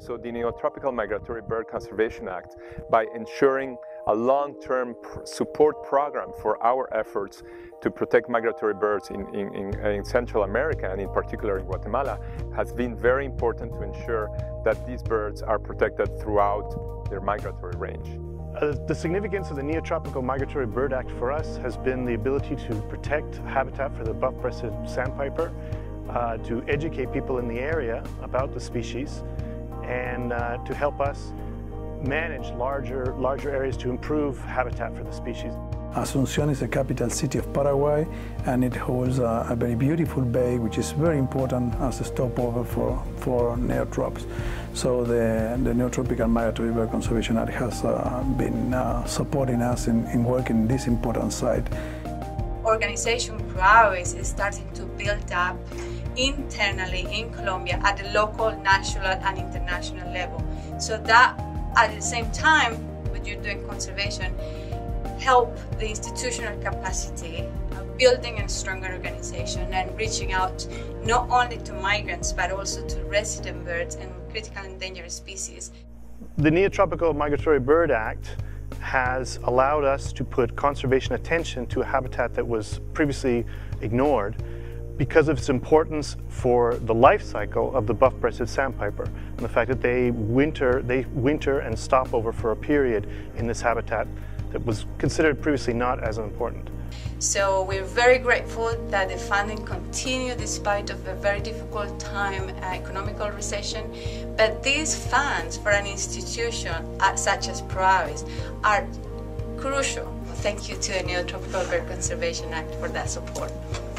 also the Neotropical Migratory Bird Conservation Act by ensuring a long-term support program for our efforts to protect migratory birds in Central America, and in particular in Guatemala, has been very important to ensure that these birds are protected throughout their migratory range. The significance of the Neotropical Migratory Bird Act for us has been the ability to protect habitat for the buff-breasted sandpiper, to educate people in the area about the species, and to help us manage larger areas to improve habitat for the species. Asunción is the capital city of Paraguay, and it holds a very beautiful bay, which is very important as a stopover for neotrops. So the Neotropical Migratory Bird Conservation Act has been supporting us in working in this important site. Organization PROAVIS is starting to build up internally in Colombia at the local, national and international level. So that at the same time, when you're doing conservation, help the institutional capacity of building a stronger organization and reaching out not only to migrants but also to resident birds and critical endangered species. The Neotropical Migratory Bird Act has allowed us to put conservation attention to a habitat that was previously ignored because of its importance for the life cycle of the buff-breasted sandpiper and the fact that they winter and stop over for a period in this habitat that was considered previously not as important. So we're very grateful that the funding continued despite of a very difficult time, economical recession. But these funds for an institution such as PROAVIS are crucial. Thank you to the Neotropical Bird Conservation Act for that support.